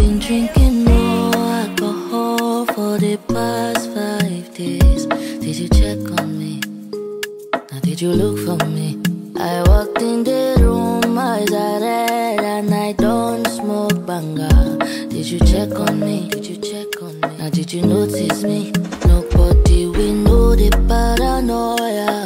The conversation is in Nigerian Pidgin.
been drinking no alcohol for the past 5 days. Did you check on me? Now did you look for me? I walked in the room, eyes are red, and I don't smoke banga. Did you check on me? Did you check on me? Now did you notice me? Nobody will know the paranoia.